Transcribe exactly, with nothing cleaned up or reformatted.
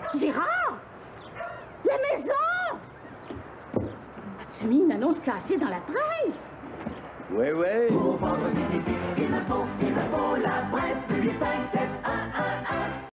Gérard! La maison! As-tu mis une annonce classée dans la presse? Oui, oui.